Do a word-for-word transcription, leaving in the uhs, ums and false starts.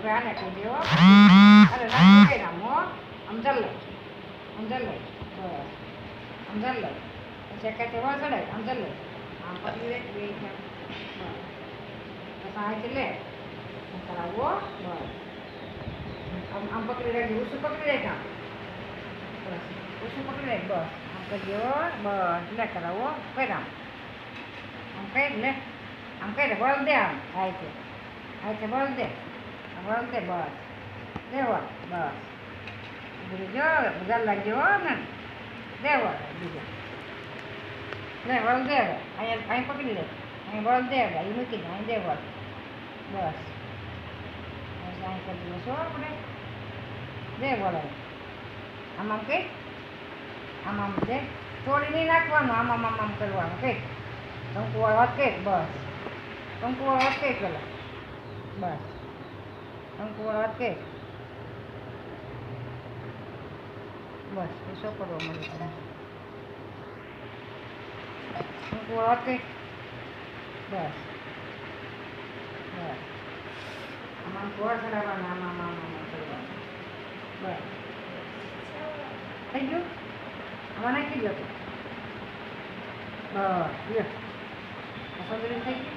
હવે આને કહી દેવો અરે નાખી કઈ નામ હો આમ ચાલ લે આમ ચાલ લે બસ આમ ચાલ લે પછી કાંઈ વળ ચડાય આમ ચાલ લે આમ પકડી લે બે બસ અહીંથી લે કરાવો બસ આમ આમ પકડી રાખી ઓછું પકડી રાખ આમ બસ ઓછું પકડી રાખ બસ આમ કરી દેવો બસ લે કરાવો કઈ આમ આમ કઈ લે આમ કઈ દે બળ દે આમ અહીંથી અહીંથી બળ દે બળ દે બસ દેવો બસ બીજું જો બધા લાગ્યો ને દેવો બીજું લે વળ દે હવે અહીંયા અહીં પકડી લે અહીં વળ દે હવે અહીં મૂકી દે અહીં દે વળ બસ અહીં કરી દઈએ શું આપણે દે વળ આમ આમ કઈ આમ આમ દે થોડી નહીં નાખવાનું આમ આમ આમ આમ કરવાનું કઈ કંકુવાળો હાથ કઈ બસ કંકુવાળો હાથ કઈ પેલા બસ કંકુવાળો હાથ કઈ બસ એ શું કરવો મળે તમે કંકુવાળો હાથ કઈ બસ બસ આમ આમ ગોળ ચડાવવાના આમ આમ આમ આમ કરવાનું બસ થઈ ગયું આમાં નાખી દો બસ લ્યો સંગ્રહ થઈ ગયું